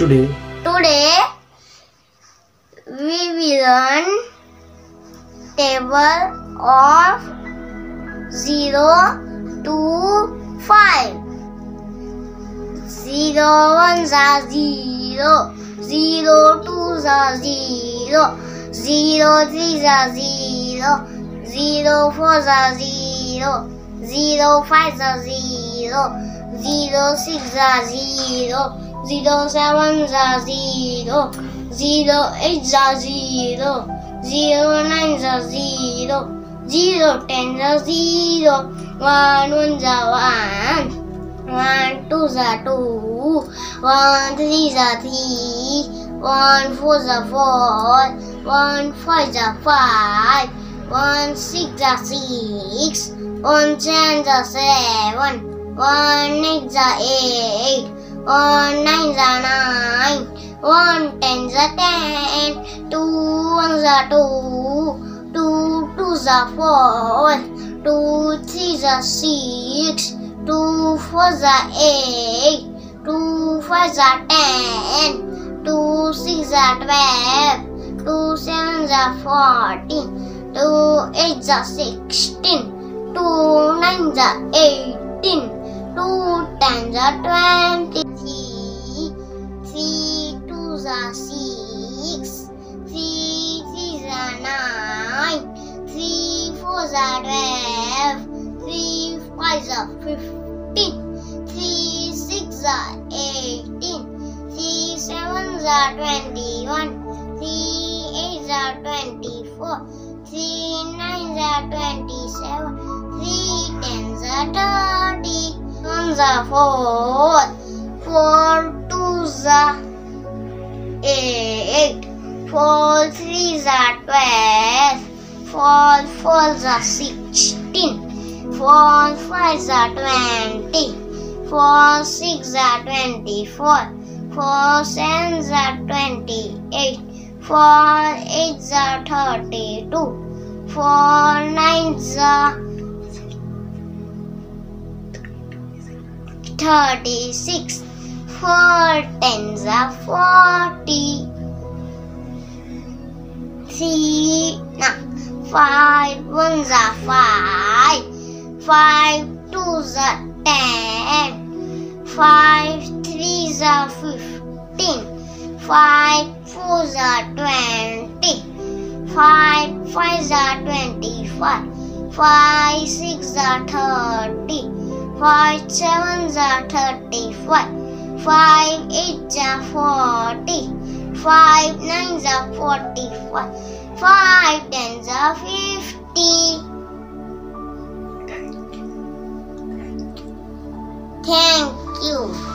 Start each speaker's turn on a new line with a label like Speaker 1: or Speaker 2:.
Speaker 1: Today
Speaker 2: we will learn table of 0 to 5. 0 1s are 0, 0 2s are 0, 0 3s are 0, 0 4s are 0, 0 5s are 0, 0 6s are 0, 0 7s are 0, 0 8s are 0, 0 9s are 0, 0 10s are 0, 1 1s are 1, 1 2s are 2, 1 3s are 3, 1 4s are 4, 1 5s are 5, 1 6s are 6, 1 7s are 7, 1 8s are 8, 1 9s are 9, 1 10s are 10, 2 1s are 2, 2 2s are 4, 2 3s are 6, 2 4s are 8, 2 5s are 10, 2 6s are 12, 2 7s are 14, 2 8s are 16, 2 9s are 18, 2 10s are 20, 3 2s are 6, 3 3s are 9, 3 4s are 12, 3 5s are 15, 3 6s are 18, 3 7s are 21, 3 8s are 24, 3 9s are 27, 3 10s are 30, 1s are 4, 4 2s are 8, 4 3s are 12, 4 4s are 16, 4 5s are 20, 4 6s are 24, 4 7s are 28, 4 8s are 32, 4 9s are 36, 4 10s are 40, 5 1s are 5, 5 2s are 10, 5 3s are 15, 5 4s are 20, 5 5s are 25, 5 6s are 30, 5 7s are 35, 5 8s are 40, 5 9s are 45, 5 10s are 50. Thank you.